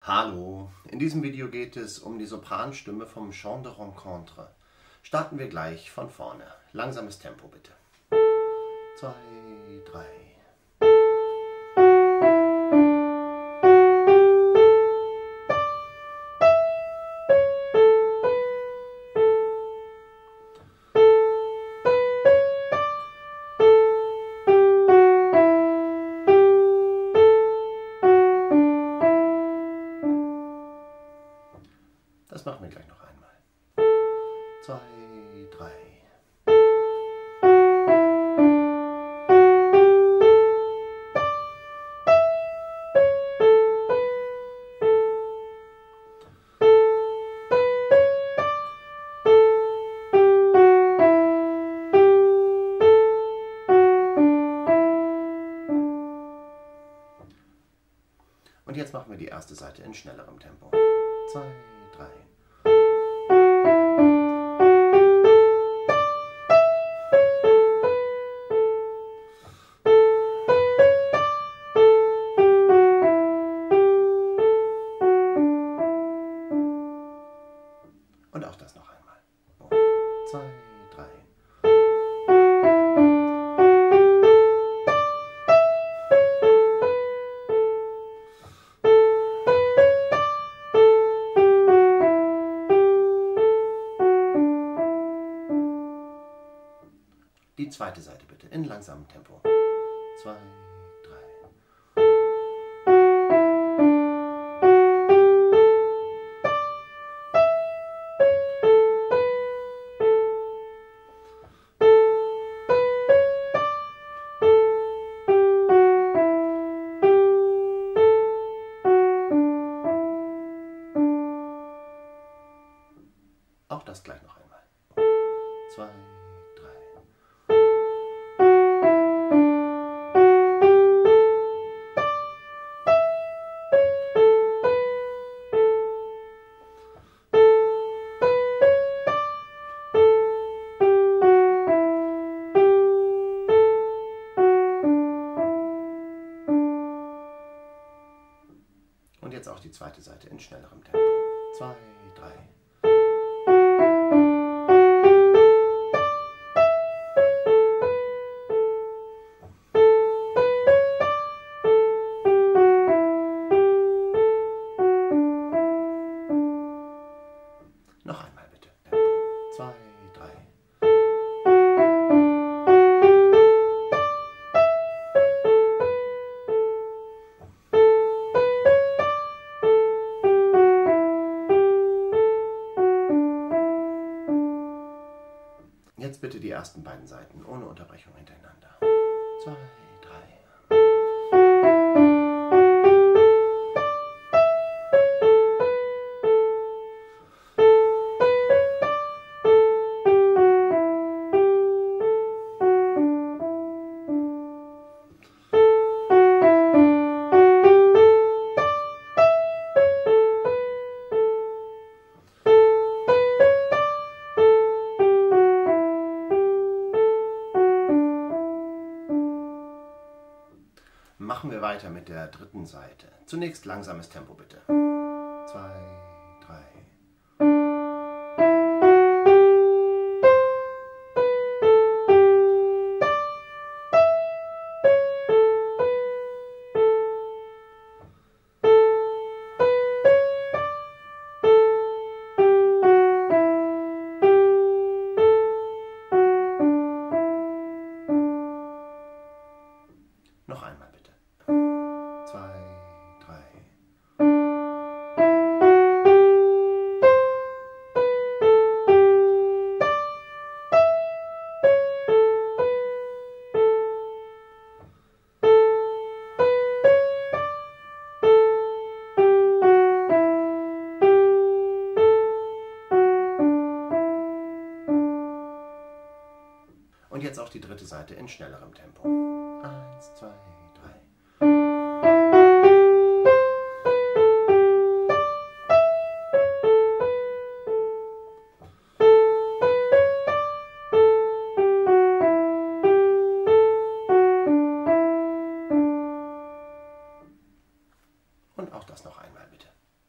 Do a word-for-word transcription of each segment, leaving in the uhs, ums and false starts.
Hallo, in diesem Video geht es um die Sopranstimme vom Chant de Rencontre. Starten wir gleich von vorne. Langsames Tempo bitte. Zwei, drei. Das machen wir gleich noch einmal. Zwei, drei. Und jetzt machen wir die erste Seite in schnellerem Tempo. Zwei, drei. Und auch das noch einmal. Zwei, drei. Die zweite Seite bitte in langsamem Tempo. Zwei, drei. Auch das gleich noch einmal. Zwei, drei. Und jetzt auch die zweite Seite in schnellerem Tempo. Zwei, drei. Noch einmal bitte. Tempo. Zwei, drei. Jetzt bitte die ersten beiden Seiten ohne Unterbrechung hintereinander. Zwei, drei. Machen wir weiter mit der dritten Seite. Zunächst langsames Tempo bitte. Zwei, drei. Noch einmal bitte. Zwei, drei. Und jetzt auch die dritte Seite in schnellerem Tempo. Eins, zwei, drei. Und auch das noch einmal bitte.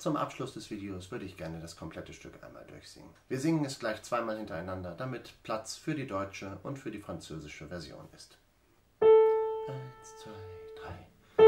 Zum Abschluss des Videos würde ich gerne das komplette Stück einmal durchsingen. Wir singen es gleich zweimal hintereinander, damit Platz für die deutsche und für die französische Version ist. Eins, zwei, drei.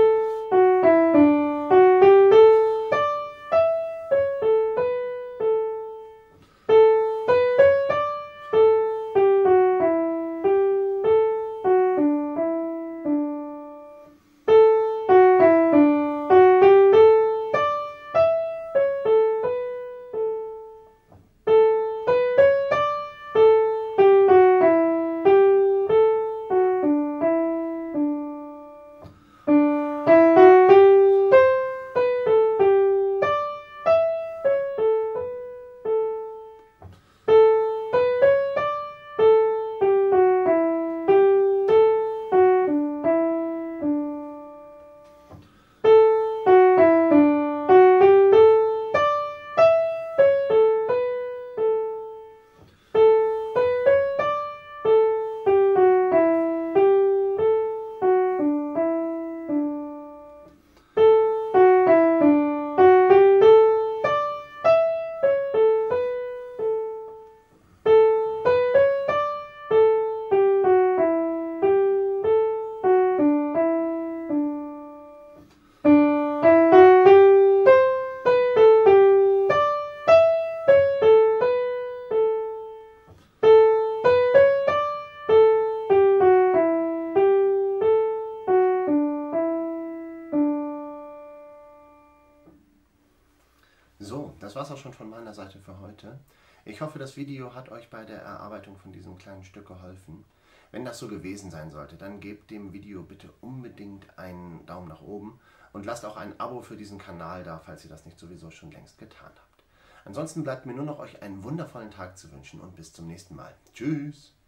So, das war's auch schon von meiner Seite für heute. Ich hoffe, das Video hat euch bei der Erarbeitung von diesem kleinen Stück geholfen. Wenn das so gewesen sein sollte, dann gebt dem Video bitte unbedingt einen Daumen nach oben und lasst auch ein Abo für diesen Kanal da, falls ihr das nicht sowieso schon längst getan habt. Ansonsten bleibt mir nur noch euch einen wundervollen Tag zu wünschen und bis zum nächsten Mal. Tschüss!